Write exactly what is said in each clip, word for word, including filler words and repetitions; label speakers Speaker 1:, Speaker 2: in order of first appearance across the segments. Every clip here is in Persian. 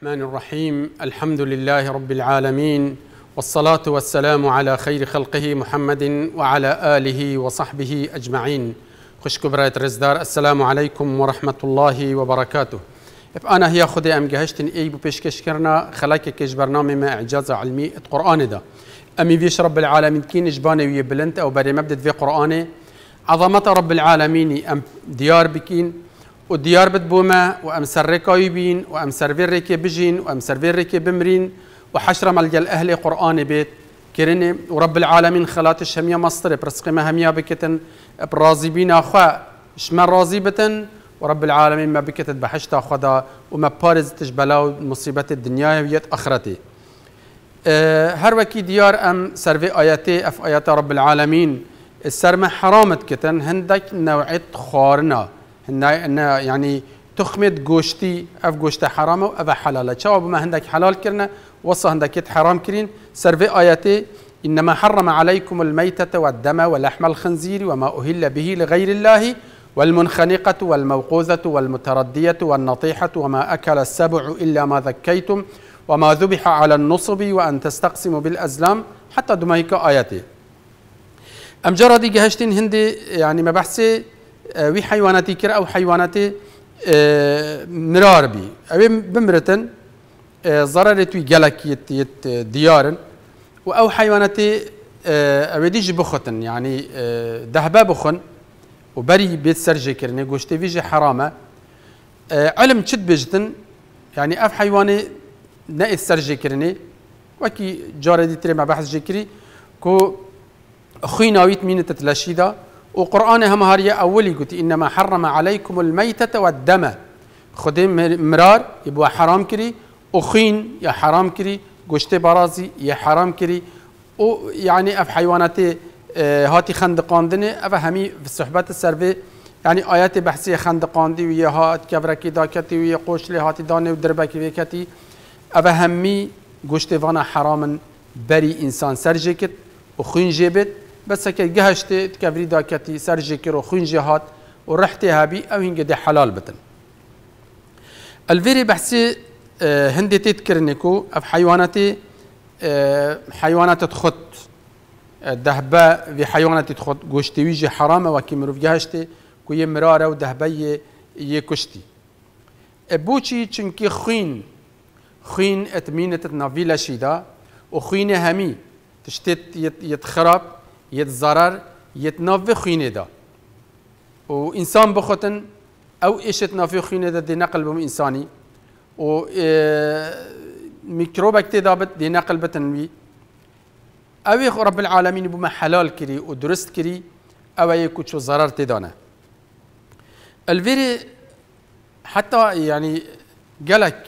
Speaker 1: الرحمن الرحيم. الحمد لله رب العالمين، والصلاة والسلام على خير خلقه محمد وعلى آله وصحبه أجمعين. خوش كبرات رزدار، السلام عليكم ورحمة الله وبركاته. أنا هي خدي أم جهشتن إي ببشكش كرنا خلاك كيش برنامج ما إعجاز علمي القرآن ده أمي فيش رب العالمين كين جباني ويبلنت أو بري مبدأ في قرآنه عظمة رب العالمين أم ديار بكين وديار بتبوما وأم سرقا يبين وأم سرفيرك بجين وأم سرفيرك بمرين وحشر ملجل أهل قرآن بيت كرني ورب العالمين خلات الشمية مصر برسق ما هميا بكتن برازي بينا أخوة شما راضي بتن ورب العالمين ما بكتت بحشت أخذا وما بارز تجبلاو مصيبة الدنيا ويت أخرتي. أه هر وكي ديار أم سرفي آياتي أف آيات رب العالمين السرمة حرامت كتن هندك نوعية خارنا هنا يعني تخمد جوشتي أف جوشت حرامه وأف حلالة شو بما هندك حلال كرنا وصى هندك يت حرام كرين سرفي آياتي إنما حرم عليكم الميتة والدم ولحم الخنزير وما أهل به لغير الله والمنخنقة والموقوذة والمتردية والنطيحة وما أكل السبع إلا ما ذكيتم وما ذبح على النصب وأن تستقسموا بالأزلام حتى دميك آياتي. أم جرى جهشتين هندي يعني ما بحثي وي حيواناتي كر أو حيواناتي مرار بي أو بمرتن ضررت وي جلك يت يت ديارن وأو حيواناتي أو ديج بختن يعني دهبا بخن وبري بيت سرجي كرني قوشتي فيجي حرامة أه علم تشد بجتن يعني أف حيواني ناقص سرجي كرني وكي جاردي تري مع بحث جيكري كو خيناويت مين تتلاشيدا وقرآن هم هاريا أولي قلت إنما حرم عليكم الميتة والدم خدم مرار يبقى حرام كري وخين يا حرام كري قوشتي برازي يا حرام كري ويعني أف حيواناتي هاتي خندقاندنه أفهمي في الصحبات السرفي يعني آيات بحثية خندقاندي ويا هات كبركي داكتي ويا قوشلي هاتي داني ودربكي ويكتي أفهمي قوشتي فانا حراما بري إنسان سرجكت وخين جيبت بس كي جهشتي تكبري داكتي سرجكر وخين جهات ورحتي هابي أو هنجدي حلال بتن. الفيري بحثي هندي تذكرنكو أف حيواناتي حيوانات تخط دهبا في حيوانات تخط قوشتي ويجي حرامه وكي مروف جهشتي كوي مراره ودهبا يكشتي بوشي چنكي خين خين اتمينة نافيلا شيدا وخين همي تشتت يتخرب يتضرر يتنافي خينه دا وإنسان بخطن أو إيش تنافي خينه دا دي نقل بم إنساني و ميكروبك تدابت دي نقل بتنوي أوي رب العالمين بما حلال كري ودرست كري أوي كوتشو ضرر تدانا الفيري حتى يعني جلك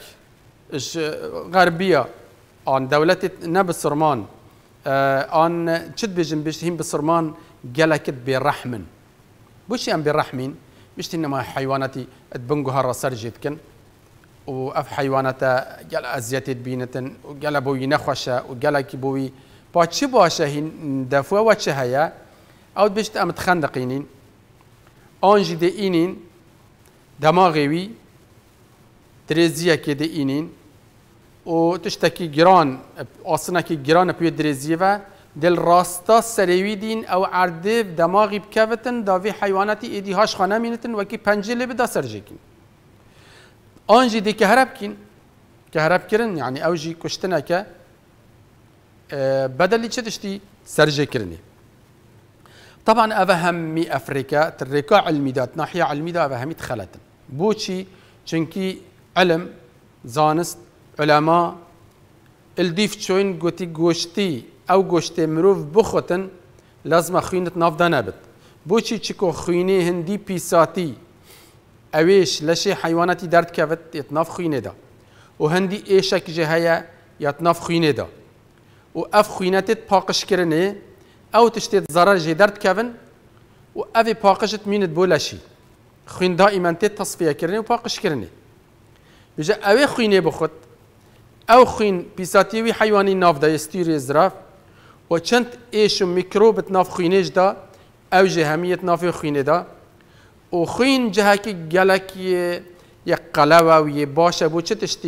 Speaker 1: غربية عن دولة نب الصرمان عن شد بيجن بيشتهين بالصرمان جلكت بالرحمن بوش يعني بالرحمين مش إنما حيواناتي تبنجوها الرسر كن وأف حيواناتا جل أزيات بينتن وجل بوي نخوشة وجلك بوي باتشي باشا هين دفوا واتشهايا أو بيشت أم تخندقينين أنجي دي إينين دماغي دريزيا كي دي إينين وتشتكي جيران أصلا كي جيران بيو دريزيا دل راستا سريوي دين أو عردف دماغي بكافتن دافي حيواناتي إيدي هاش خانه مينتن وكي بنجلي بدا سرجيكين أنجي دي كهرب كين كهرب كرن يعني أوجي كشتنا كا أه بدل تشتي سرجي كرني طبعا أفهمي أفريقيا تركا علمي دات ناحية علمي دا أفهمي تخلتن بوشي چنكي علم زانست علماء الديف تشوين قوتي قوشتي أو قوشتي مروف بخوتن لازم خينة نافدا نبت بوشي چكو خيني هندي بيساتي أويش لشي حيواناتي درد كافت يتناف خينة دا وهندي إيشك جهايا يتناف خينة دا وأف خيناتت باقش كرني أو تشتت ضرر جدرت كافن وأفي باقشت مين تبولاشي خين دائما تتصفية كرني وباقش كرني بيجا أوي خينة بخط أو خين بيساتيوي حيواني ناف دا يستيري زراف وچند إيش ميكروب تناف خينيش دا أو جهمية ناف خينة دا وخين جهاكي جالك يقلاوا ويباشا بو چتشتي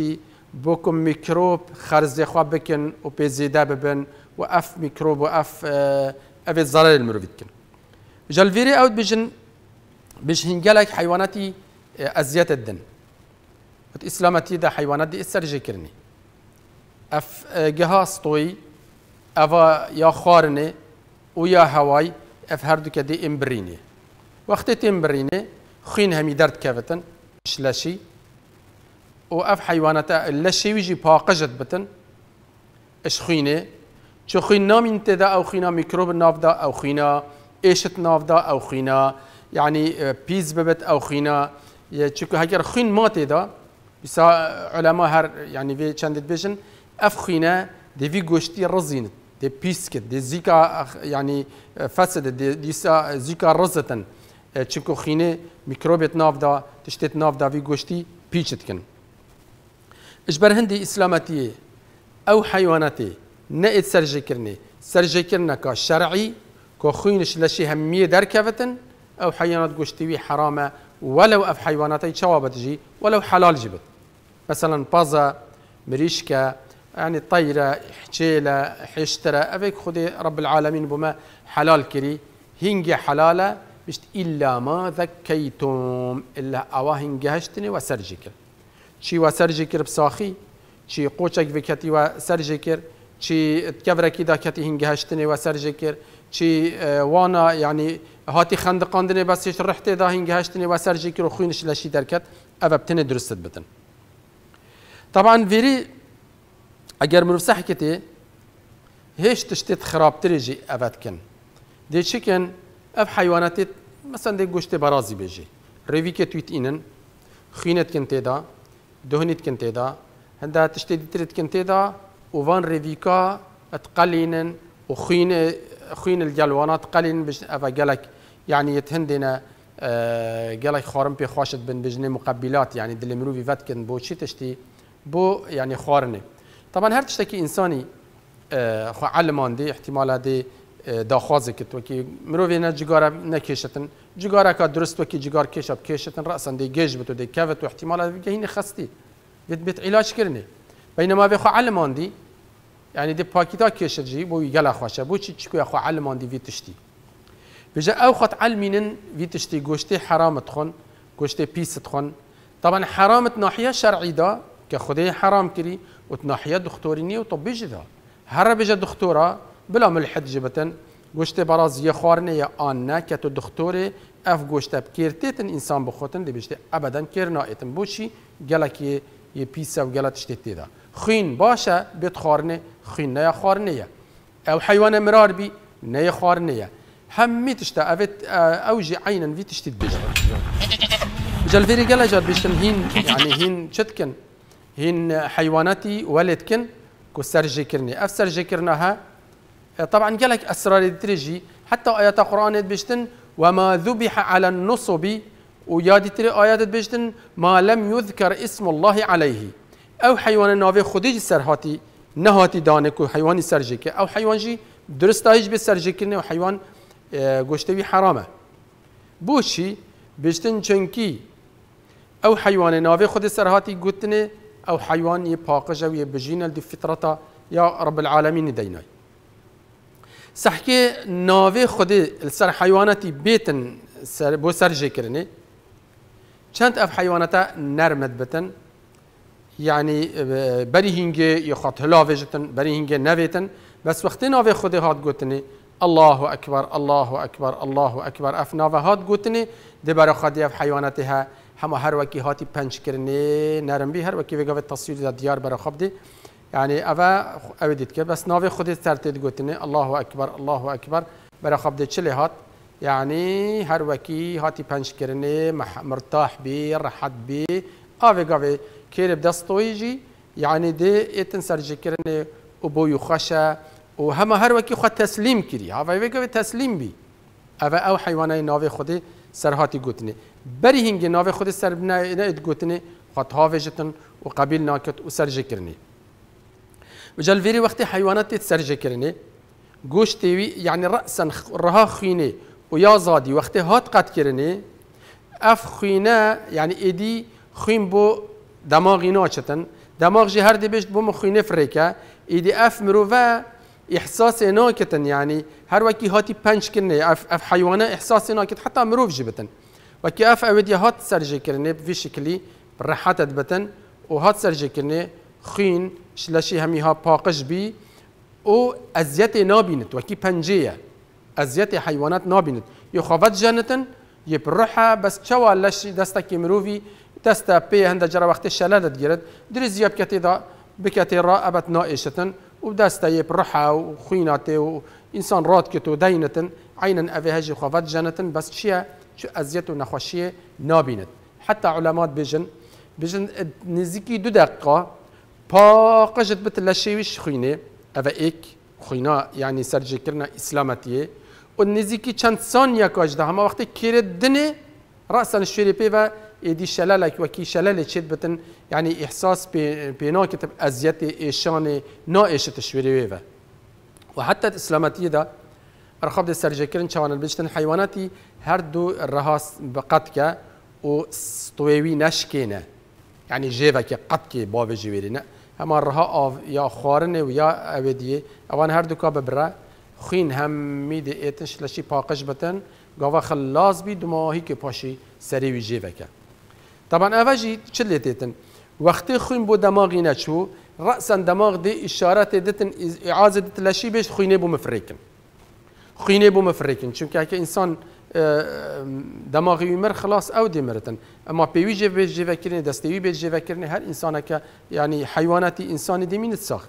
Speaker 1: بوكم ميكروب خرز خواب بكن و بزيدا ببن و اف ميكروب و اف اف الضرر المروفيد كن جالفيري اوت بجن بج هنجلك حيواناتي ازيات الدن اسلامتي دا حيوانات دي استرجي كرني اف جهاز طوي افا يا خارنه ويا هواي اف هردو كدي امبريني وقت تمبريني خين همي درد كافتن شلاشي و اف حيوانات اللاشي ويجي باقجت بتن اش خينه شو خين نامين تدا او خينا ميكروب نافدا او خينا ايشت نافدا او خينا يعني بيز ببت او خينا چكو هكر خين ما تدا بس علماء هر يعني في چندت بيجن اف خينا دي في گوشتي رزينت دي بيسكت دي زيكا يعني فسد دي ديسا زيكا رزتن چكو خينه ميكروبت نافدا تشتت نافدا في گوشتي بيچت كن اجبر هندي اسلامتي او حيواناتي نئت سرجي كرني سرجي كرنا كشرعي كو خوينش لشي همية دركفتن او حيوانات گوشتي حرامه ولو اف حيواناتي شوابت جي ولو حلال جبت مثلا بازا مريشكا يعني طيرة حجيلة حشترة افيك خدي رب العالمين بما حلال كري هنجي حلالة مشت الا ما ذكيتم الا اوا هنجي هشتني وسرجيكر شي وسرجيكر بساخي شي قوچك بكتي وسرجيكر شي تكبركي دا كتي هنجي هشتني وسرجيكر شي وانا يعني هاتي خندقاندني بس رحتي دا هنجي هشتني وسرجيكر وخوينش لشي دركت افا بتني درست بتن طبعا فيري اگر مروف صح كتي هيش تشتت خراب تريجي افات كن دي شكن اف حيوانات مثلا دي گوشت برازي بيجي ريفي كتويت انن خينت كن تيدا دهنت كن تيدا هندا تشتت تريت كن تيدا وفان ريفيكا تقلينن وخين خين الجلوانات قليل بش افا قالك يعني يتهندنا آه قالك خارم بي خاشت بن بجني مقبلات يعني دل مروفي فات كن بو شي تشتي بو يعني خارنه طبعا هر تشتكي انساني آه خو علمان دي احتمال هذه آه داخوازه كت وكي مروفي نا جيجارا نكيشتن جيجارا كا درست وكي جيجار كيشب كيشتن راسا دي جيج بتو دي كافت واحتمال هذه هين خستي بيت بيت علاج كرني بينما في خو علمان دي يعني دي باكيتا كيشت جي بو يقلا خوشه بو تشي تشكو خو علمان دي في تشتي بجا او خط علمين في تشتي گوشتي حرام تخون گوشتي بيس تخون طبعا حرام ناحيه شرعي دا كخدي حرام كري وتناحيه دكتوريني وطبي جدا هر بيجا دكتوره بلا ملحد جبتن گوشت براز يا خارنه يا ان كتو دكتوري اف گوشت بكيرتن انسان بخوتن دي بيجت ابدا كيرنايتن بوشي قالك ي بيسا وقالت تشتي دا خين باشا بيت خارنه خين يا خارنه او حيوان مرار بي نيا خارنه همي تشتا افت اوجي عينا في تشتي بيجا جالفيري قال جاد بيشتن هين يعني هين شتكن هين حيواناتي ولدكن كو سرجي كرني اف سرجي كرناها طبعا قالك اسرار تريجي حتى ايات القران بيشتن وما ذبح على النصب ويادي تري ايات بيشتن ما لم يذكر اسم الله عليه او حيوان نافي خديج سرهاتي نهاتي دانكو حيواني سرجي او حيوان جي درستايج بالسرجي كرني وحيوان گوشتوي حرامه بوشي بيشتن چنكي او حيوان نافي خد سرهاتي گوتنه او حيوان يباقجه ويبجينا دي فطرته يا رب العالمين ديناي صحكي نافي خد السر حيواناتي بيتن سر بو سرجي كرني چند اف حيواناتا نرمد بتن يعني بري هنجي يخط هلاوجتن بري هنجي نافيتن بس وقت نافي خد هات گوتنه الله اكبر الله اكبر الله اكبر اف نافي هات گوتنه دي برا خدي اف حيواناتها هما هر وكي هاتي پنج كرني نرم بي هر وكي وقف التصوير ديار برا خبدي يعني افا اوديت كر بس نافي خدي سرتيت گوتنه الله اكبر الله اكبر برا خبدي چلي هات يعني هر وكي هاتي پنج كرني مرتاح بي راحت بي اوي قوي كيرب دستويجي يعني دي اتن سرجي كرني وبو يخشى وهما هر وكي خد تسليم كري هاوي وقف تسليم بي افا او حيواني نافي خدي سرهاتي گوتنه بري هنگي ناوي خود سر نايت گوتنه خط هاوجتن وقبيل ناكت وسرجي كرني وجال فيري وقت حيوانات تسرجي كرني گوشتي يعني راسا رها خينه ويا زادي وقت هات قد كرني اف خينه يعني ايدي خين بو دماغي ناچتن دماغ جي هر دي بيشت بوم خوينه فريكا ايدي اف مروفا احساس ناكتن يعني هر وكي هاتي بنش كرني اف اف حيوانه احساس ناكت حتى مروف جبتن وكي اف اودي هات سرجي كرني في شكلي براحات بتن وهات سرجي كرني خوين شلاشي همي ها باقش بي او ازيتي نابينت وكي بنجيه ازيتي حيوانات نابينت يخافت جنتن يبرحها بس شوا لشي دستك مروفي دستا بي هند جرى وقت الشلالة تجرد دريز يب كتيدا بكتيرا أبت نائشة ودستا يبرحها وخويناتي وإنسان رات كتو دينة عينا أفي هجي خافت جنة بس شيا شو أزيت ونخوشية نابينت حتى علماء بيجن بيجن نزيكي دو دقة باقجت بتلاشيوش خوينة أفا إيك خوينا يعني سرجي كرنا إسلامتيه والنزيكي چند ثانية كاجده هما وقت كيرد دني رأسا الشوري بيبا يدي شلالك وكي شلالة شد بتن يعني إحساس بينا كتب أزيتي إيشاني نائشة الشوري بيبا وحتى الإسلامتيه ده رخاب دي سرجي كرن شوان البجتن حيواناتي هردو الرهاس بقتك وستويوي نشكينا يعني جيفك قتكي باب جويرنا هما الرها يا خارنه ويا أبديه أوان هردو كاب برا خوين هم ميد ایتش لشی پاقش بتن گاوا خلاص بی دماهی که پاشی سری وی جیوکه طبعا اوجی چلی تیتن وقتی خوین بو دماغی نچو رأسا دماغ دی اشارات دتن اعازه دت لشی بیش خوینه بو مفرکن خوینه بو مفرکن چون که انسان دماغی مر خلاص او دی مرتن اما پیوی جیو بیش جیوکرنه دستوی بیش جیوکرنه هر انسان که یعنی حیواناتی انسانی دی مینت ساخ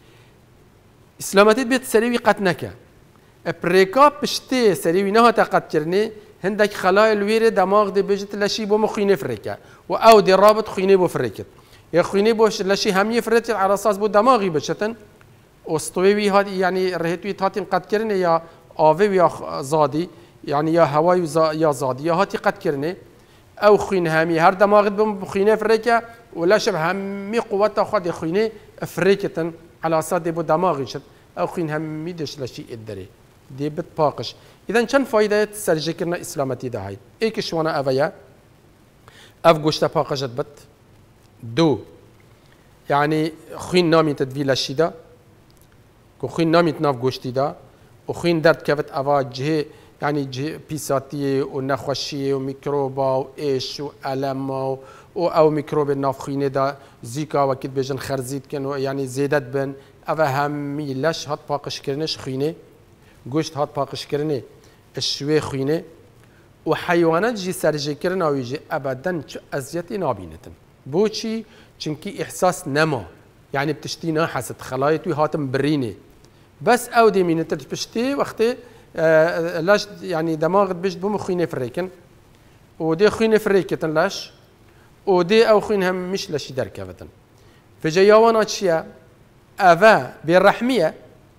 Speaker 1: اسلامتيت بيت سريوي قد نكا بريكا بشتي سريوي نها تقد كرني هندك خلايا الويرة دماغ دي بجت لشي بو مخيني فريكا واو دي رابط خيني بو فريكت يا خيني بو لشي همي فريكت على اساس بو دماغي بشتن وسطوي هاد يعني رهتوي تاتين قد كرني يا اوي يا زادي يعني يا هواي يا زادي يا هاتي قد كرني او خين همي هر دماغ بو خيني فريكا ولا شبه همي قوته خد خيني فريكتن على اساس دي بو دماغي شد او خين هم ميدش لشي ادري دي بتباقش اذا كان فايده سرجي كرنا اسلامتي ده هاي ايك شوانا افيا اف گوشت باقشت بت دو يعني خين نامي تدفي لشي ده كو خين نامي تناف گوشتي ده وخين درد كفت افا جهه يعني جهه بيساتيه ونخوشيه وميكروبا وايش والم و او ميكروب نافخينه دا زيكا وكيد بيجن خرزيت كانوا يعني زيدت بن افا همي لش هات باقش كرنش خينه گوشت هات باقش كرنه الشوي خينه وحيوانات جي سرجي كرنا ويجي ابدا ازيتي نابينتن بوشي چنكي احساس نما يعني بتشتي ناحست خلايط هاتم برينه بس او دي مينتر بشتي وقتي آه لاش يعني دماغ بيجت بوم خينه فريكن ودي خينه فريكتن لاش ودي او خوين هم مش لشي دركفتن فجيوانا تشيا افا بالرحميه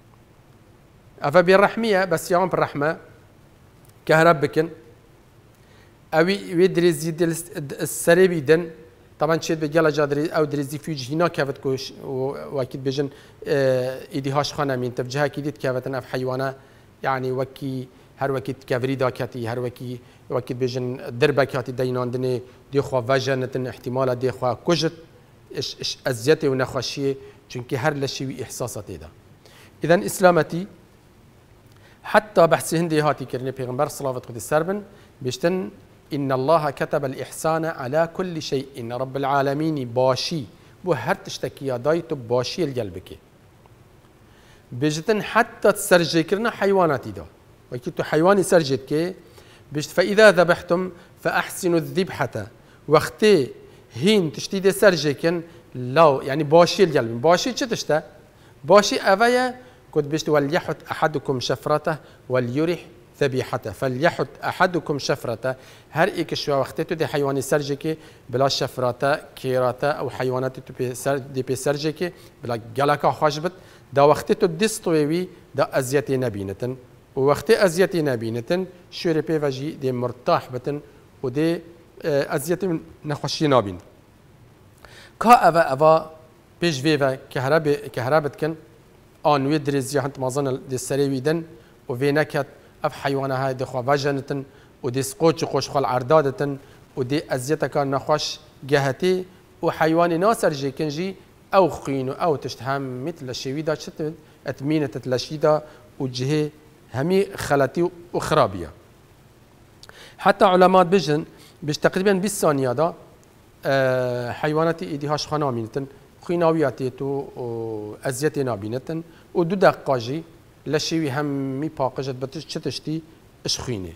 Speaker 1: افا بالرحميه بس يوم بالرحمه كهربكن اوي ويدري زيد السريبي دن طبعا شيت بجلا جادري او دريزي فيج هنا كافت كوش واكيد بجن ايدي هاش خانه من تفجها كيدت كافتن اف حيوانه يعني وكي هر وكيت كافريدا كاتي هر وكي وكيت بيجن دربا كاتي دينان دني دي خوا فاجنتن احتمال دي خوا كجت اش اش ازيتي ونخوشيه چونكي هر لشي احساساتي ده اذا اسلامتي حتى بحث هندي هاتي كرني پیغمبر صلوات خدي سربن بيشتن ان الله كتب الاحسان على كل شيء ان رب العالمين باشي بو هر تشتكي دايتو باشي القلبك بيجتن حتى تسرجي كرنا حيواناتي ده وكيتو حيواني سرجت كي بيشت فاذا ذبحتم فاحسنوا الذبحه وقتي هين تشتي دي سرجكن لو يعني باشي القلب باشي چه تشتا باشي افيا كنت بيشت وليحت احدكم شفرته وليرح ذبيحته فليحت احدكم شفرته هر ايك شو وقتي دي حيواني سرجكي بلا شفرته كيراته او حيوانات دي بي سرجكي بلا جلاكا خشبت دا وقتي ديستوي دا ازيتي نبينتن ووقتي ازيتي نبينتن شوري بيفاجي دي مرتاح بتن ودي ازيتي نخوشي نابين كا افا افا بيج فيفا كهرب كهربتكن ان ويدريز يحنت مازن دي سريوي دن وفينكت اف حيوانها هاي دي خوا فاجنتن ودي سقوش قوش خال عردادتن ودي ازيتك نخوش جهتي وحيواني ناصر جي كنجي او خين او تشتهم مثل شويدا شت اتمينه تلشيدا وجهه همي خلتي وخرابيه. حتى علماء بجن بيش تقريبا بالثانيه دا حيوانات ايديهاش خنا مينتن خيناوياتيتو وازيتي نابينتن ودو دقاجي لشيوي همي باقجت بتش تشتي اش خينه.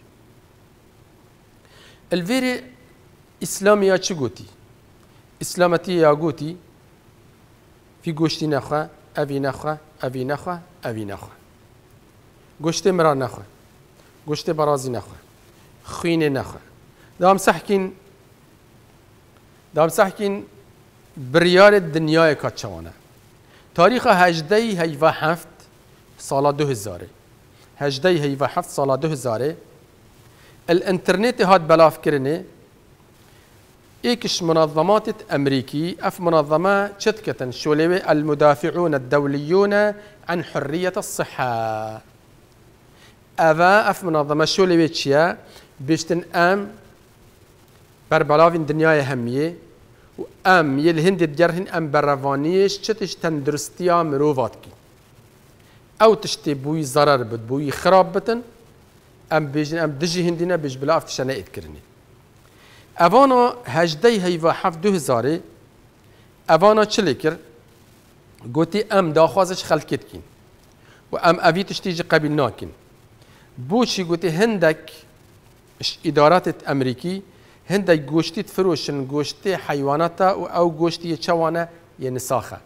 Speaker 1: الفيري اسلاميه تشغوتي اسلامتي يا غوتي في گوشتی نخواه، اوی نخواه، اوی نخواه، اوی نخواه. گوشت مرا نخواه، گوشت برازی نخواه، خوینه نخواه. دام سحکین دام سحکین بریار دنیای کچوانه. تاریخ هجده هیوه هفت سال دو هزاره. هجده هیوه هفت سال دو هزاره. الانترنت هاد بلاف کرنه ایکش منظمات امریکی اف منظمه شتكتن شولوي المدافعون الدوليون عن حرية الصحة. أفا اف منظمه شولوي تشيا بيشتن ام بربلاوين دنياي هميه و ام يلهند دجرهن ام برفانيش شتش تندرستيا مروفاتكي او تشتي بوي ضرر بد بوي خراب بتن ام بيجن ام دجي هندنا بيج بلا افتشانا اذكرني. اوانا هجده هیوه هفت دو هزاره اوانا چلی کر گوتی ام داخوازش خلکت کن و ام اوی تشتیج قبیل ناکن بوچی گوتی هندک ادارات امریکی هندک گوشتی فروشن گوشتی حیواناتا و او گوشتی چوانه یه نساخه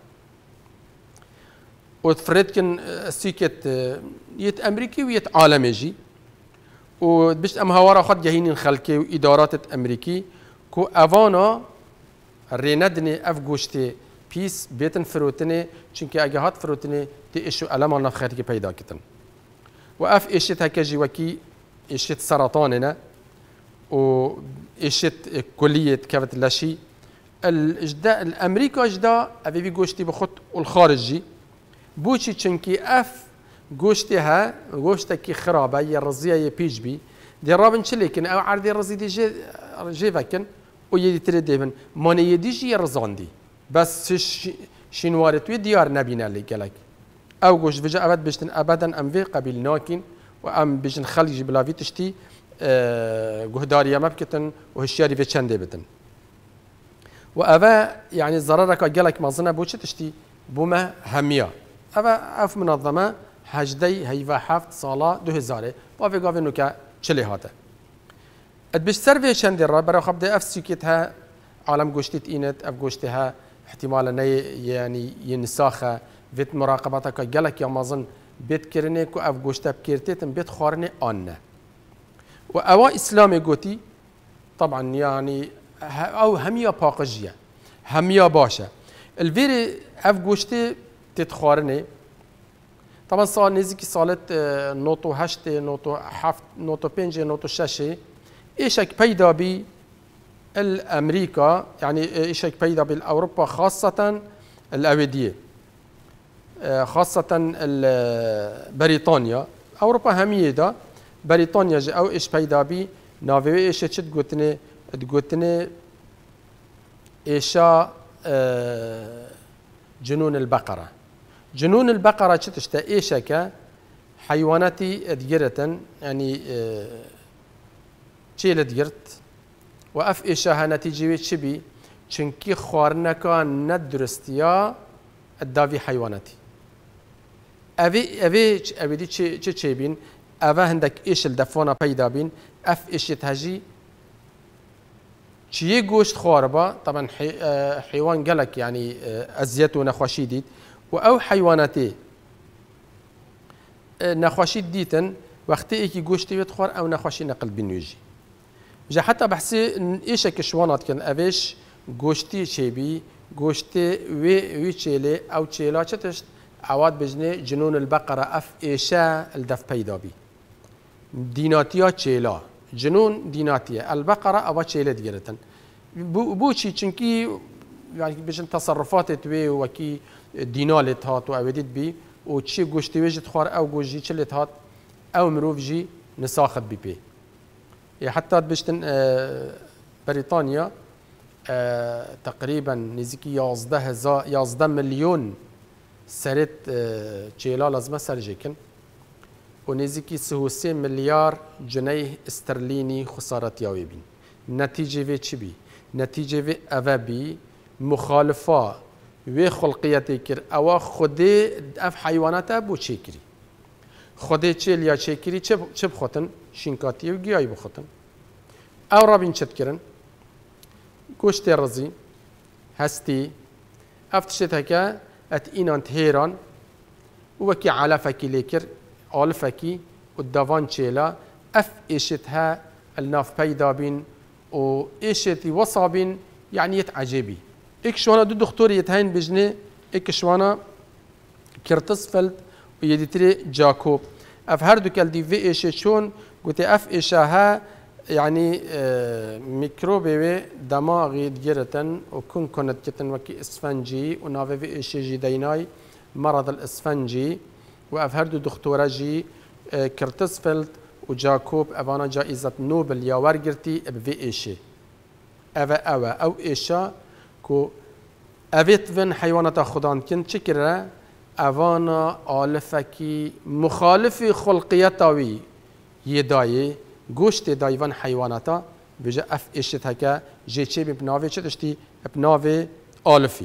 Speaker 1: و تفرد کن سیکت یت امریکی و یت عالمی جی و بشت ام هوارا خد جهين خلقي و ادارات امريكي كو اوانا ريندني اف گوشتي بيس بيتن فروتني چونكي اگه هات فروتني تي اشو علمان نفخاتي پیدا كتن و اف اشت هكجي وكي اشت سرطاننا و اشت كلية كافت لاشي الجدا الامريكا جدا افي بي گوشتي بخط والخارجي بوشي چونكي اف گوشتها گوشتکی خرابه یا رزیه پیش بی دی رابن چلی کن او عردی رزی دی جی جی وکن و یه دیتر دیبن مانه یه دیجی یه رزاندی بس شینواره توی دیار نبینه لی گلک او گوشت وجه ابد بشتن ابدا ام وی قبیل ناکین و ام بشن خلیجی بلاوی تشتی گهداری ام بکتن و هشیاری وی چنده بتن و اوه يعني ضررك گلک مازنه بوچه تشتی بومه همیا اوه اف منظمه هجده هیوه هفت سالا دو هزاره با في قافي نوكا چلی هاته اد بش سروي چند را برای خب ده اف سيكتها عالم گوشتيت اينت اف گوشتها احتمالا ني يعني ينساخه فيت مراقبتك جلك يا مازن بيت كرني كو اف گوشتا بكيرتيتن بيت خارني آنه و اوا اسلامي گوتي طبعا يعني او هميا باقجيه هميا باشه الفيري اف گوشتي تتخارني طبعا صار نزيكي صالت نوتو هشت نوتو حفت نوتو بنج نوتو شاشي ايشك بيدا بي الامريكا يعني ايشك بيدا بالاوروبا خاصه الاوديه خاصه بريطانيا اوروبا هميه دا بريطانيا او ايش بيدا بي نافي ايش تقولتني تقولتني ايشا جنون البقره جنون البقرة تشتا إيشكا حيواناتي ادجرة يعني تشيل ادجرت وأف إيشاها نتيجة شبي چنكي خوارنكا ندرستيا الدافي حيواناتي أبي أبي أبي دي تشي تشي بين أبا عندك إيش الدفونة بيدا بين أف إيش تهجي تشي جوشت خواربا طبعا حيوان قالك يعني أزيت ونخوشي ديت و او حیواناتی نخوشی دیتن وقتی ایکی گوشتی وید خوار او نخوشی نقل بینویجی جا حتی بحثی ایشه که شوانات کن اوش گوشتی چی بی گوشتی وی وی چیلی او چیلا چتشت عواد بجنه جنون البقره اف ایشه الدف پیدا بی دیناتیا چیلا جنون دیناتیا البقره او چیله دیگرتن بو چی چنکی يعني بيجن تصرفات توي وكي دينالت هات وأوديت بي وشي جوشتي وجد خوار أو جوجي شلت هات أو مروف جي نساخت بي بي يعني حتى بيجتن بريطانيا تقریبا نزدیکی یازده هزار یازده میلیون سرت چیلا لازمه سرجه کن و نزدیکی سه و سه میلیارد جنيه استرلینی خسارت یاوی بین. نتیجه وی چی بی؟ نتیجه وی اوه بی مخالفه وی خلقیتی کر اوه خوده اف حیوانات بو چی کری خوده چیل یا چی کری چه بخوتن؟ شینکاتی و گیایی بخوتن او رابین چت کرن گوشت رزی هستی افتشت هکا ات اینان تهیران و وکی علفکی لیکر آلفکی و دوان چیلا اف ایشتها الناف پیدا بین و ایشتی وصابین يعني يتعجبي اكشوانا دو دكتور يتهين بجني اكشوانا كرتسفلد ويديتري جاكوب اف هردو كالدي في ايش شون قلت اف ايشاها يعني اه ميكروبي دماغي دجرتن وكن كنت كتن وكي اسفنجي ونافي في ايش جي ديناي مرض الاسفنجي واف هردو دكتورة جي اه كرتسفلد وجاكوب ابانا جائزة نوبل يا ورقرتي بفي ايشي اوه اوه او ایشا که اویت ون حیوانات خودان کن چکره اوانا آلفکی مخالف خلقیتاوی یه دایه گوشت دایوان حیواناتا بجا اف ایشت هکا جه چه بناوه چه دشتی بناوه آلفی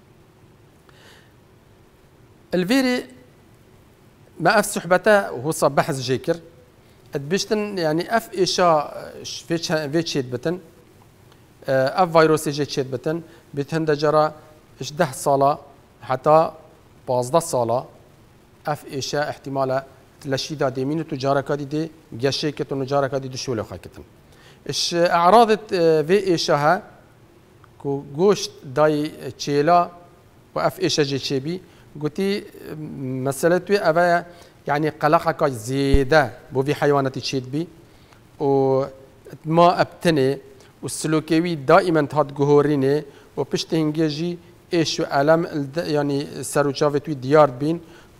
Speaker 1: الویری ما اف صحبته هو صاب بحث جيكر ادبشتن يعني اف ايشا في تشيت بتن اف فيروس جي تشيت بتن بتهند جرى اش ده صاله حتى بازده صاله اف ايشا احتمالا تلشيدا ديمين تجاره كادي دي جاشيكت ونجاره كادي دشوله خاكتن اش اعراض في ايشاها كو جوشت داي تشيلا واف ايشا جي تشيبي قلتي مسألة أبا يعني قلقك زيادة بو في حيوانات تشيد بي وما أبتني والسلوكيوي دائما تهات جهوريني وبشتهنجي إيش وألم يعني سروجافتوي ديار بين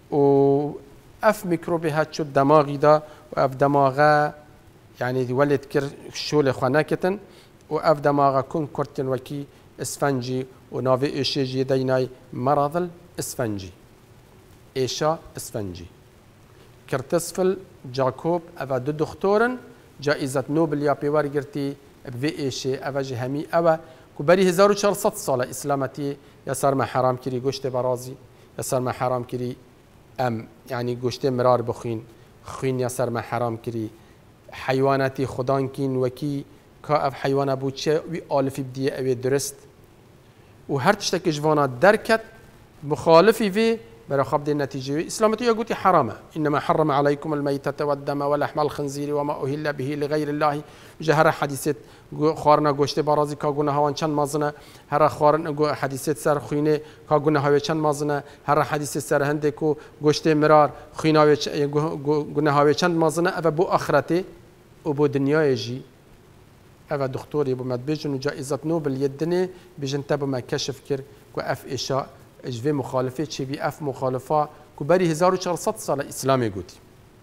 Speaker 1: وأف ميكروبي هات شو دماغي دا وأف دماغه يعني ولد كر شول خناكتن وأف دماغه كن كرتن وكي اسفنجي ونافي إيشيجي ديناي مرض اسفنجي ايشا اسفنجي كرتسفل جاكوب افا دو دكتورن جائزة نوبل يا بيوار جرتي بفي ايشي افا جهمي افا كبري هزار وشرصت صالة اسلامتي يسار ما حرام كري قشت برازي يسار ما حرام كري ام يعني قشت مرار بخين خين يسار ما حرام كري حيواناتي خدان كين وكي كاف حيوانا بوتشي وي آلفي بديه اوي درست وهر تشتك جوانا دركت مخالفي في برخاب دي النتيجة إسلامتي يقول حرامة إنما حرم عليكم الميتة والدم ولحم الخنزير وما أهل به لغير الله جهر حديثة خارنا قشت برازي كاغونا هوان چند مازنه هر خارنا حديثة سر خينه كاغونا هوا چند مازنه هر حديثة سر هنده كو قشت مرار خينا غونا هوا چند مازنه أبا بو آخرته وبو دنيا جي أبا دكتوري بو مدبجن وجائزة نوبل يدني بجن تبو ما كشف كر كو أف إشاء اجوه مخالفه چه بی اف مخالفه که بری هزار و چهارصد سال اسلامی گوتی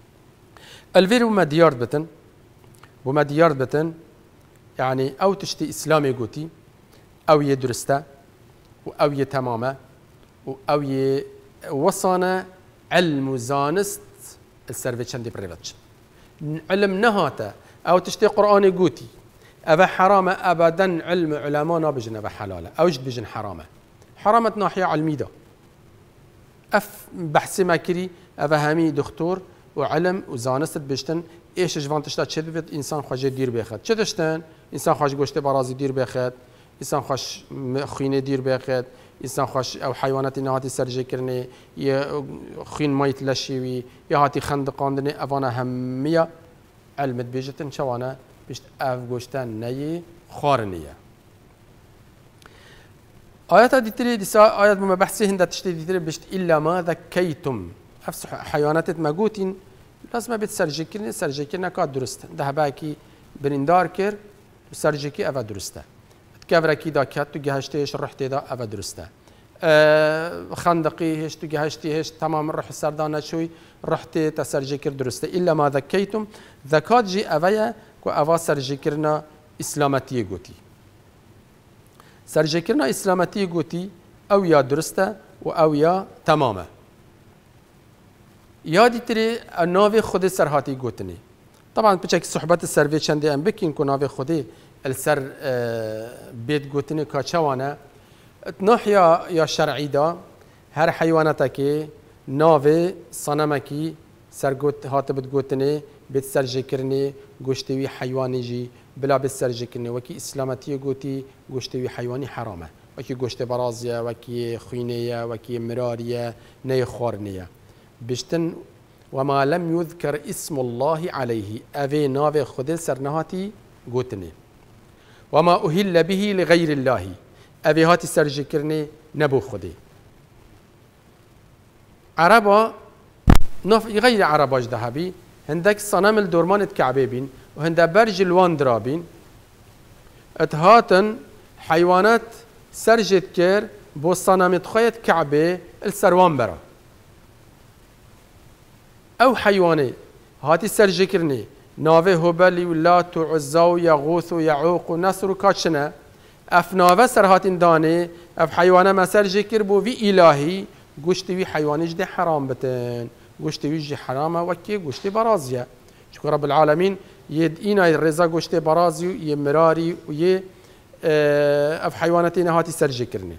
Speaker 1: الویر بما دیارد بتن بما دیارد بتن يعني او تشتي اسلامي گوتی او يه درسته و او يه تمامه و او يه وصانه علم وزانست السرفي چندي بريفتش علم نهاته او تشتي قرآن گوتی او حرامه ابدا علم علماء نابجن او حلاله او جد بجن حرامه حرامت ناحية علمية دا اف بحثي ما كري افهمي دكتور وعلم وزانست بشتن ايش جوان تشتا تشد بيت انسان خوش دير بيخد چه تشتن انسان خوش گوشت برازي دير بيخد انسان خوش خينه دير بيخد انسان خوش او حيوانات نهاتي سرجي كرني يا خين ما يتلشيوي يا هاتي خندقاندني افانا همية علمت بيجتن شوانا بشت اف گوشتن ني خارنيه آيات ديتري ديسا آيات بما بحثي هندا تشتي ديتري بشت إلا ما ذكيتم أفس حيوانات ماجوتين لازم بيت سرجيكين سرجيكين نكاد درست ده باكي بريندار كير سرجيكي أفا درسته تكفر كي دا كات تجهشتي إيش رحت دا أفا درسته أه خندقي هش تجهشتي هش تمام روح السردانة شوي رحت تسرجيكير درسته إلا ما ذكيتم ذكات جي أفايا كو أفا سرجيكيرنا إسلامتي جوتي سرجكرنا إسلامتي قوتي أو يا درسته و يا تمامه يادي تري النوفي خودي سرهاتي قوتني طبعا بشكل صحبات السرفي شندي أم بكين كو نوفي خودي السر بيت قوتني كاتشوانا تنحيا يا شرعي دا هر حيواناتك نوفي صنمكي سر قوت هاتبت قوتني بيت سرجكرني قوشتوي حيواني جي بلا بيت سرجكرني وكي إسلامتي قوتي قوشتوي حيواني حرامه وكي قوشت برازية وكي خينية وكي مرارية ني خورنية بشتن وما لم يذكر اسم الله عليه أفي نافي خدي سرنهاتي قوتني وما أهل به لغير الله أفي هاتي سرجكرني نبو خدي عربا نف غير عرباش ذهبي هندك صنم الدورمان كعبي بين وهندا برج الوان درابين اتهاتن حيوانات سرجت كير بو صنم تخيط كعبه السروان برا او حيواني هاتي سرجكرني ناوي هبل ولات وعزى ويغوث ويعوق ونصر وكاتشنا اف ناوي سرهاتين داني اف حيوانه ما سرجكر بو في الهي قشتي حيواني جدي حرام بتن قشتي ويجي حرامه وكي قشتي برازيه شكر رب العالمين يد اينا الرزا قشتي برازي يمراري وي اف حيوانتين هاتي سرجكرني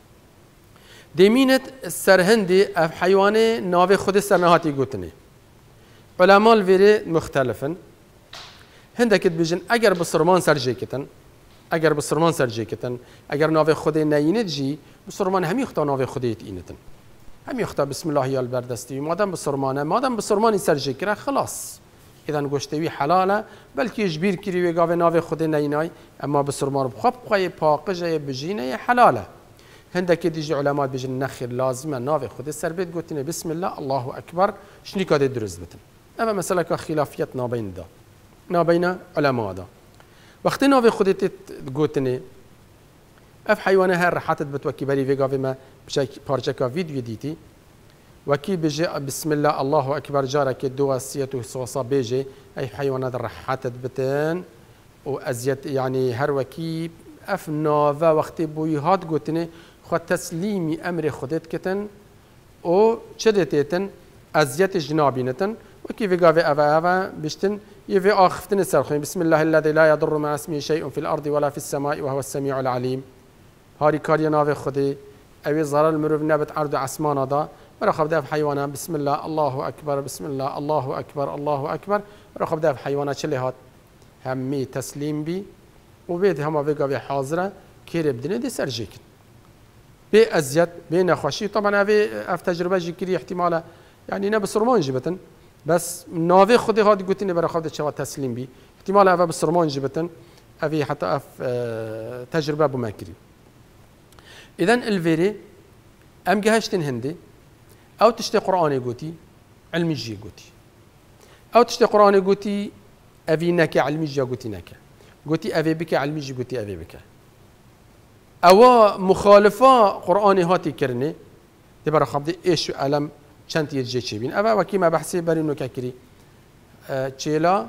Speaker 1: ديمينت السرهندي اف حيواني ناوي خود سرنهاتي قوتني علماء الفيري مختلفن هندك بيجن اگر بسرمان سرجكتن اگر بسرمان سرجكتن اگر ناوي خود نينت جي بسرمان هم يختا ناوي خوديت اينتن هم يختا بسم الله يا البردستي مادام بسرمانه مادام بسرماني سرجكره خلاص اذا گشتوی حلاله بلکه اجبیر کری و گاو ناو خود نینای اما بسرمان بخواب قوی پاقجه بجینه حلاله هندك ديجي علماء بيجن نخر لازمه ناوي خود سر بيت قلتني بسم الله الله اكبر شنو كاد درز بتن اما مساله خلافيات نابين دا نابين علماء دا وقت ناوي خود قلتني اف حيوانه هر رحات بتوكي بري في قاوي ما بشكل بارجكا فيديو ديتي وكي بيجي بسم الله الله اكبر جارك دو سيته صوصا بيجي اي حيوانات رحات بتن وازيت يعني هر وكي اف ناوه وقتی بوی هات گوتنه خود تسلیمی امر خودت کتن او چدتتن ازیت جنابینتن و کی وگاوه اوه اوه بشتن یوی آخفتن سرخون بسم الله الذي لا يضر مع اسمه شيء في الارض ولا في السماء وهو السميع العليم هاری کاری ناوه خودی اوی ضرر مروف نبت عرض عسمان دا ورخب داف حیوانا بسم الله الله اکبر بسم الله الله اکبر الله اکبر ورخب داف حیوانا چلی هات همی تسلیم بی وبيت هما بيقى حاضره كير بدنا دي سرجيك بأزيد بنخوشي طبعا هذه اف تجربه جكري احتماله يعني نبس رمان جبتن بس ناوي خدي هاد قلتني برا خد شغل تسليم بي احتماله هذا بس رمان جبتن هذه حتى اف اه تجربه بماكري اذا الفيري ام جهشتن هندي او تشتي قراني قوتي علمي جي قوتي او تشتي قراني قوتي افي نكا علمي جي قوتي نكا قوتي أبي بك علمي جي قوتي أبي بك أو مخالفة قرآن هاتي كرني تبرا خبدي إيش علم شنت يجي شيبين أبا وكيما بحسي برينو كاكري تشيلا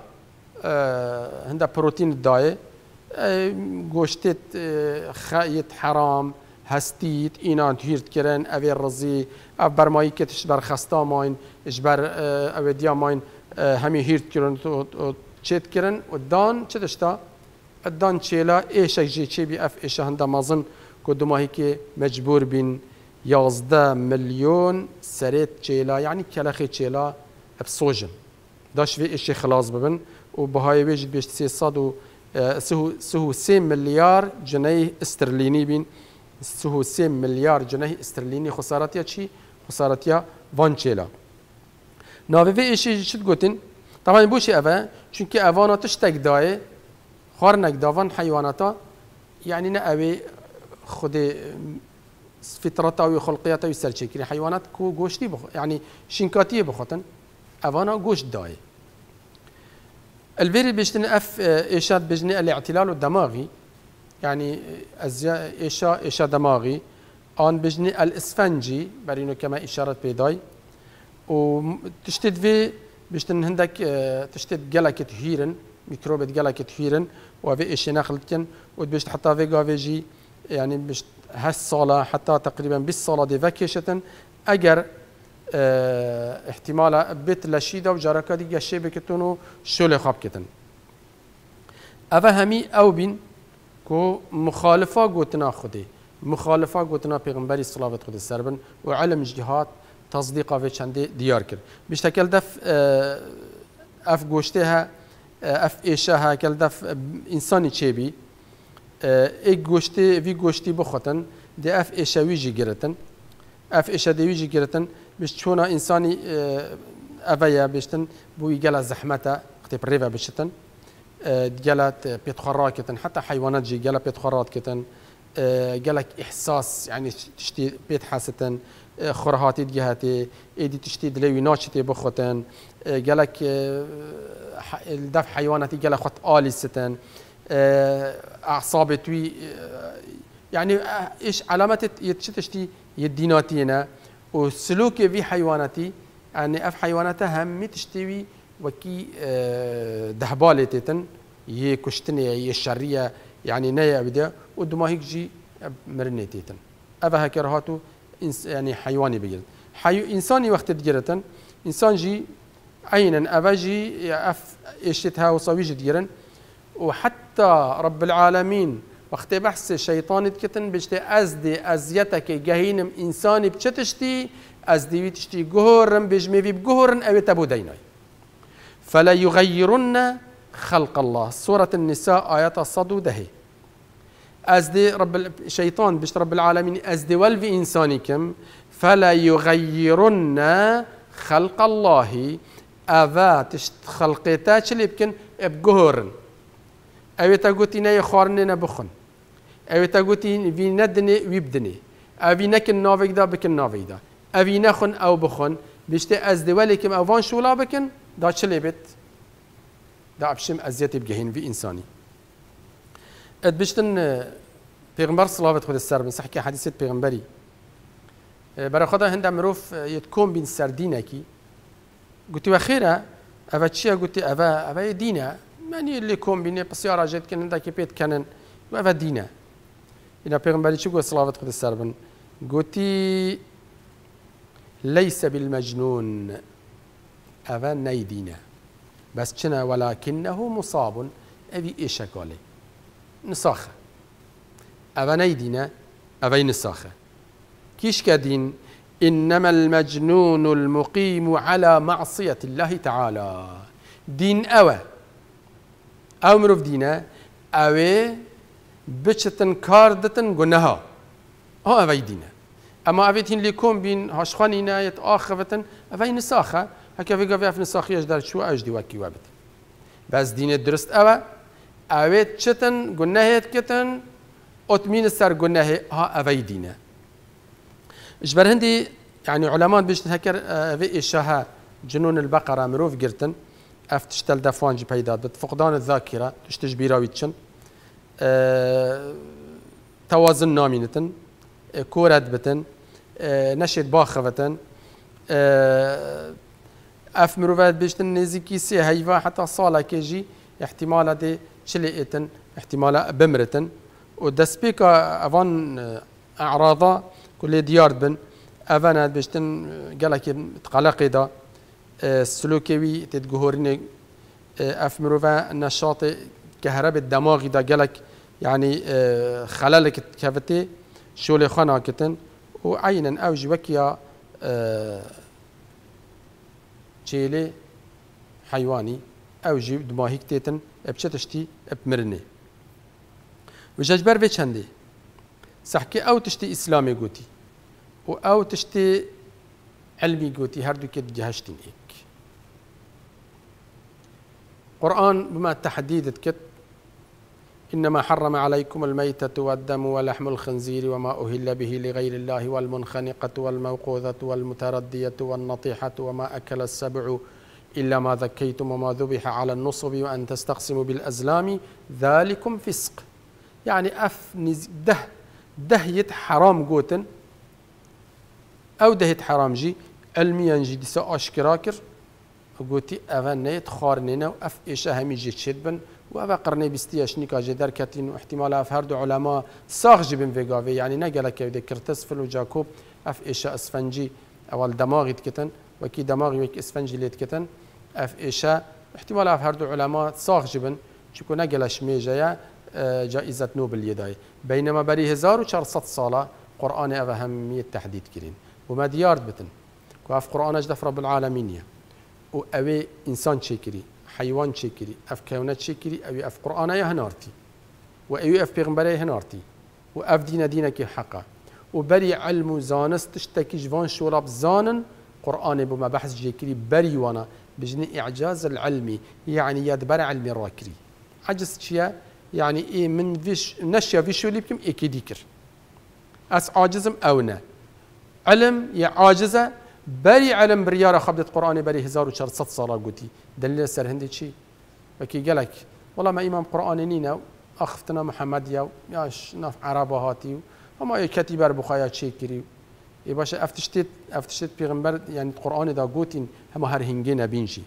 Speaker 1: أه هندا بروتين الداي أه قوشتت أه خايت حرام هستيت إينان تهيرت كرن أبي الرزي أب برماي كتش بر خستا ماين إجبر أه أبي ديا ماين أه همي هيرت كرن تشيت كرن ودان تشتشتا الدان چیلا ایشک جی چی بی اف ایشه هنده مازن کدوماهی که مجبور بین یازده میلیون سرت چیلا یعنی کلاخی چیلا بسوجن داش وی ایشه خلاص ببن و بهای ویجد بیشت سیصد و سهو سهو سه میلیار جنيه استرلینی بین سهو سه میلیار جنيه استرلینی خسارتیا چی خسارتیا وان چیلا ناوی وی ایشه چی گوتن طبعا بوشی اوه چونکه اوانا تشتک دایه خارنك دافن حيواناتا يعني نأوي خد فطرتها وخلقياتها ويسرشكري حيوانات كو غوشتي بخ يعني شنكاتيه بخوتن اوانا غوشت داي الفيري بيشتن اف ايشاد بجني الاعتلال الدماغي يعني ازيا ايشا ايشا دماغي ان بجني الاسفنجي برينو كما اشاره بيداي وتشتد في بيشتن هندك تشتد جلكت هيرن ميكروبات جالك تحيرن وفي إيش نخلتكن ودبشت حتى في جافيجي يعني بشت هالصالة حتى تقريبا بالصالة دي فاكيشتن أجر اه احتمال بيت لشيدة وجاركا دي جشي بكتونو شولي خاب كتن أفهمي أو بين كو مخالفة قوتنا خدي مخالفة قوتنا پیغمبری صلوات خود سربن و علم جهات تصديقه في چنده ديار كر بيشتكل دف اه اف گوشتها اف ایشها کل دف انسانی چه بی ایک گوشتی وی گوشتی بخوتن دی اف ایشوی جی گرتن اف ایشدوی جی گرتن بش چونا انسانی اویا بشتن بوی گلا زحمتا اختیب ریفا بشتن گلت پیتخورات کتن حتی حیوانات جی گلا پیتخورات کتن گلک احساس يعني تشتي بيت حاستن خرهاتي جهتي ايدي تشتي دلوي ناشتي بخوتن قالك الدف حيواناتي قال خط آلي ستن اعصاب توي يعني ايش علامات يتشتشتي يديناتينا وسلوك في حيواناتي يعني اف حيواناتها هم تشتوي وكي دهبالتن هي كشتني هي الشريه يعني نيا بدا ودماهيك جي مرنيتيتن افا هكرهاتو يعني حيواني بجد حي انساني وقت تجرتن انسان جي عينا افاجي اف اشتها وصويج ديرن وحتى رب العالمين وقت بحث الشيطان كتن بجتي ازدي ازيتك جهينم انساني بتشتي ازدي تشتي جهورن بجمي في بجهورن او تبو ديناي فلا يغيرن خلق الله سورة النساء آيات الصدو دهي ازدي رب الشيطان بجت رب العالمين ازدي والفي انسانكم فلا يغيرن خلق الله أذا تشت خلقتاش اللي يمكن بجهورن أو تقولين يا خارننا بخن أو تقولين في ندني ويبدني أو في نكن نافيك دا بكن نافيك دا أو في نخن أو بخن بيشتي أزدي ولكم أو فان شولا بكن دا شلي بيت دا أبشم أزيتي بجهين في إنساني أدبشتن پیغمبر صلوات خود السر بن صحكي حديثة پیغمبري برای خدا هند مروف يتكون بين سردينكي قلت وخيرا أفا تشيا قلت أفا أفا دينا يعني اللي كون بيني بسيارة جد كان عندك بيت كانن وأفا دينا إلى پیغمبري شو قلت صلوات خود السر بن قلت ليس بالمجنون أفا نيدينا بس كنا ولكنه مصاب أبي إيش قالي نساخة أفا نيدينا أفا نساخة كيش كدين إنما المجنون المقيم على معصية الله تعالى دين أوى أو مروف دينا أوى بشتن كاردتن قنها هو أوى دينا أما أويتين ليكون بين هاشخانينا يتآخفتن أوى نساخة هكا في قفاف نساخي يجدر شو أجدي وكي وابت بس دين الدرست أوى أوى تشتن قنها يتكتن أتمين السر قنها ها أوى دينا اجبر هندي يعني علماء بيش هكر في الشها جنون البقرة مروف جرتن اف تشتل دفوان جي بيداد بت فقدان الذاكرة تشتج بيراويتشن أه توازن نامينتن أه كورد بتن أه نشيد باخفتن أه اف مروفات بيشتن نزيكي سي هيفا حتى صالة كيجي احتمال دي شليئتن احتمال بمرتن ودسبيكا افان اعراضا كل ديار بن أفنى بيشتن قالك تقلقي دا السلوكي تتجهورني أفمروفا نشاط كهرباء الدماغ دا قالك يعني خلالك كفتي شولي خانا كتن وعينا أوجي وكيا شيلي حيواني أوجي دماغك تيتن بشتشتي بمرني وجاجبر بيشندي صحكي أو تشتي إسلامي قوتي أو تشتي علمي قوتي هردو كد جهشتين إيك قرآن بما تحديدت كت إنما حرم عليكم الميتة والدم ولحم الخنزير وما أهل به لغير الله والمنخنقة والموقوذة والمتردية والنطيحة وما أكل السبع إلا ما ذكيتم وما ذبح على النصب وأن تستقسموا بالأزلام ذلكم فسق يعني أف ده دهيت حرام قوتن أو دهيت حرام جي علميا جي ديسا أشكراكر قوتي أفنيت خارنينا وأف إيشا همي جي تشدبن و او قرنه بیستیش نیکا جدر کتین و احتمال اف هر دو علما ساخ جبن وگاوی یعنی نگله که ده کرتس فل و جاکوب اف ایشا اسفنجی اول دماغی کتن و کی دماغی و کی اسفنجی لیت کتن اف ایشا احتمال اف هر دو علما ساخ جبن چکو نگلش میجه جائزة نوبل يداي بينما بري هزار وشرصت صالة قرآن أهمية تحديد كرين وما ديار بتن كواف قرآن أجدف رب العالمين وأوي إنسان شكري حيوان شكري أف كونات شكري أوي أف قرآن يهنارتي وأوي أف بيغمبري هنارتي وأف دين دينك حقا وبري علم زانس تشتكي جوان شوراب زانن قرآن بما بحث جيكري بري وانا بجني إعجاز العلمي يعني يدبر علمي راكري عجز شيء يعني إيه من فيش نشيا فيشو اللي بكم إيه كديكر أس عاجزم أونا علم يا عاجزة بري علم بريارة خبدة قرآن بري هزار وشرصت صلاة قوتي دليل سر هندي شيء وكي قالك والله ما إمام قرآن نينا أخفتنا محمد يا ياش ناف عربة هاتي وما يكتب بخايا شيء كري إيه باشا أفتشتت أفتشتت بيغمبر يعني القرآن دا قوتين هم هرهنجينا بينشي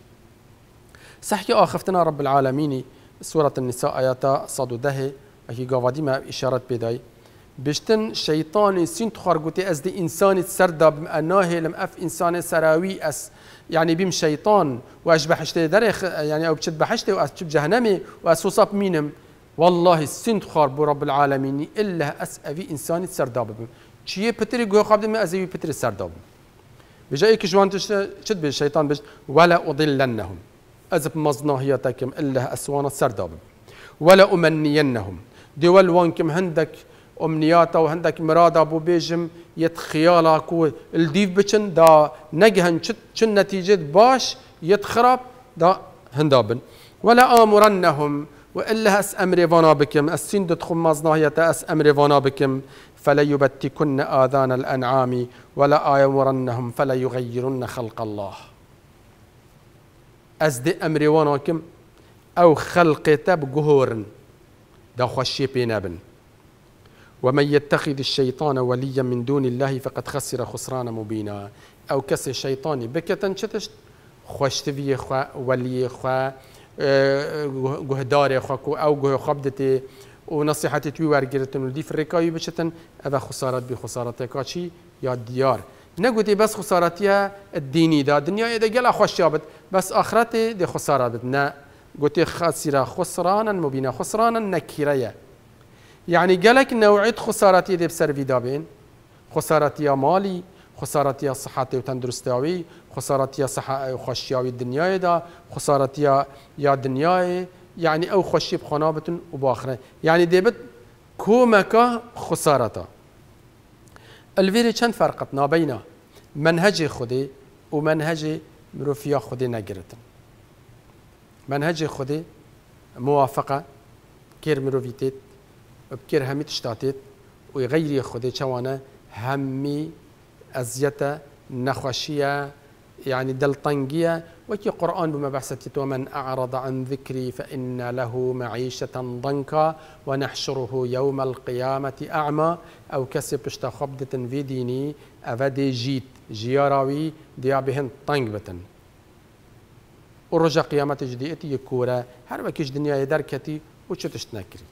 Speaker 1: صحكي أخفتنا رب العالمين سورة النساء آياتا صادو ده اكي قوادي ما إشارة بداي بشتن شيطان سين تخارجوتي أز دي إنسان سردا بمعناه لم أف إنسان سراوي أس يعني بيم شيطان وأش بحشته درخ يعني أو بشت بحشته وأش جهنمي وأسوصاب مينم والله سين تخار برب العالمين إلا أس أبي إنسان سردا بم شيء بتري جو قابل ما أزوي بتري سردا بم بجايك جوان تشد بالشيطان بج ولا أضلنهم أزب مزناهيتكم إلا أسوانا سرداب ولا أمنينهم دول وانكم هندك أمنياتا وهندك مراد أبو بيجم يتخيالك والديف بچن دا نجهن شن نتيجة باش يتخرب دا هندابن ولا آمرنهم وإلا أس أمر فانا بكم السين دتخم مزناهيتا أس أمر فانا بكم فلا يبتكن آذان الأنعام ولا آمرنهم فلا يغيرن خلق الله أزد أمري واناكم أو خلقته بجهورن دا خشي بينابن ومن يتخذ الشيطان وليا من دون الله فقد خسر خسرانا مبينا أو كسر الشيطان بكتن شتشت خشت في خوا ولي خوا جهدار خوا أو جه خبدتي ونصيحتي توي ورجرتن ودي في الركاي بشتن هذا خسارات بخسارتك كاشي يا ديار نقولي بس خسارتها الديني دا الدنيا إذا جل خوشابت بس آخرتي دي خسارة بدنا قلت خاسرة خسرانا مبينا خسرانا نكيرية يعني جالك نوعية خسارتي دي بسر في دابين خسارتي مالي خسارتي صحتي وتندرستاوي خسارتي صحة وخشياوي الدنيا دا خسارتي يا دنيا يعني أو خشي بخنابة وبآخرة يعني ديبت كومكا خسارته الفيري چند فرقتنا بين منهج خودي ومنهج مروفيا خودي نجرتن منهج خودي موافقة كير مروفيتيت وبكير همي تشتاتيت وغيري خودي شوانا همي أزيتا نخوشية يعني دلطنجية وكي قرآن بما بحثت ومن أعرض عن ذكري فإن له معيشة ضنكا ونحشره يوم القيامة أعمى أو كسب اشتا خبدة في ديني أفادي جيت جياراوي ديابهن طنق بتن ورجع قيامة جديئتي يكورا هر وكيش دنيا يدركتي وشتشت نكري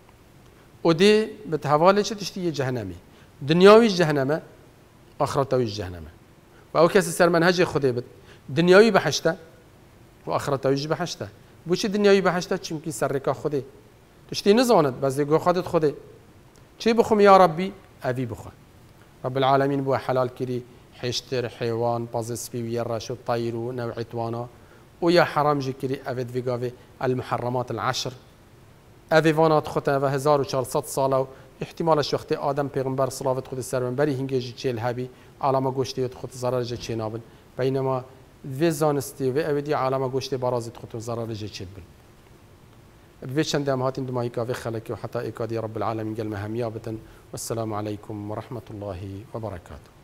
Speaker 1: ودي بتهوالي شتشتي جهنمي دنياوي الجهنمة آخرتوي الجهنمة وأو كسي سر منهج خدي بت دنياوي بحشته وآخرتوي بحشته بوش دنياوي بحشته چونكي سركا خدي تشتي نزاند بس يقول خدت خدي چي بخم يا ربي أبي بخم رب العالمين بو حلال كري حشتر حيوان بازس في ويرش الطير ونوع توانا ويا حرام جكري أفيد فيغافي المحرمات العشر أفي فانات خطا وهزار وشارصات صالة احتمالش وقت آدم پیغمبر صلوات خود سرمنبری هنگیجی چیل هبی علامه گوشتی خود ضرر جه چی نابن بینما وی زانستی و اودی علامه گوشتی برازت خود ضرر جه چیل بن في چند هم هاتين دماغي كافي خلك وحتى إكادي رب العالمين قال مهميابة والسلام عليكم ورحمة الله وبركاته.